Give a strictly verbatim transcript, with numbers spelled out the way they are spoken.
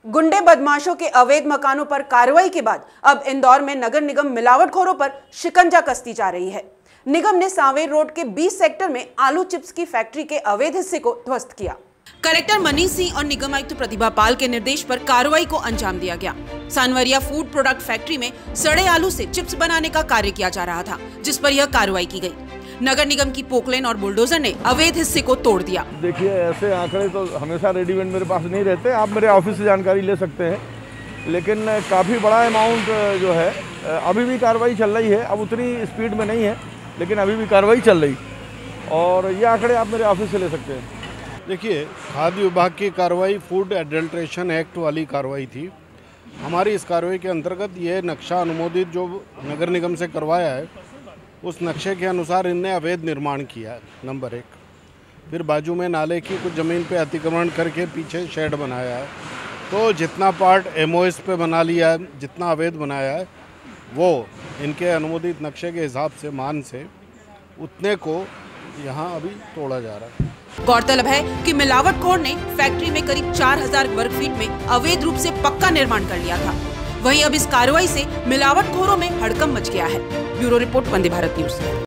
गुंडे बदमाशों के अवैध मकानों पर कार्रवाई के बाद अब इंदौर में नगर निगम मिलावटखोरों पर शिकंजा कसती जा रही है। निगम ने सांवेर रोड के बीस सेक्टर में आलू चिप्स की फैक्ट्री के अवैध हिस्से को ध्वस्त किया। कलेक्टर मनीष सिंह और निगम आयुक्त प्रतिभा पाल के निर्देश पर कार्रवाई को अंजाम दिया गया। सानवरिया फूड प्रोडक्ट फैक्ट्री में सड़े आलू से चिप्स बनाने का कार्य किया जा रहा था, जिस पर यह कार्रवाई की गई। नगर निगम की पोकलेन और बुलडोजर ने अवैध हिस्से को तोड़ दिया। देखिए, ऐसे आंकड़े तो हमेशा रेडीमेड मेरे पास नहीं रहते, आप मेरे ऑफिस से जानकारी ले सकते हैं, लेकिन काफ़ी बड़ा अमाउंट जो है अभी भी कार्रवाई चल रही है। अब उतनी स्पीड में नहीं है, लेकिन अभी भी कार्रवाई चल रही, और ये आंकड़े आप मेरे ऑफिस से ले सकते हैं। देखिए, खाद्य विभाग की कार्रवाई फूड एडल्ट्रेशन एक्ट वाली कार्रवाई थी। हमारी इस कार्रवाई के अंतर्गत ये नक्शा अनुमोदित जो नगर निगम से करवाया है, उस नक्शे के अनुसार इनने अवैध निर्माण किया है, नंबर एक। फिर बाजू में नाले की कुछ ज़मीन पे अतिक्रमण करके पीछे शेड बनाया है। तो जितना पार्ट एमओएस पे बना लिया है, जितना अवैध बनाया है, वो इनके अनुमोदित नक्शे के हिसाब से मान से उतने को यहाँ अभी तोड़ा जा रहा है। गौरतलब है कि मिलावटखोर ने फैक्ट्री में करीब चार हजार वर्ग फीट में अवैध रूप से पक्का निर्माण कर लिया था। वहीं अब इस कार्रवाई से मिलावटखोरों में हड़कंप मच गया है। Bureau report, Vande Bharat news.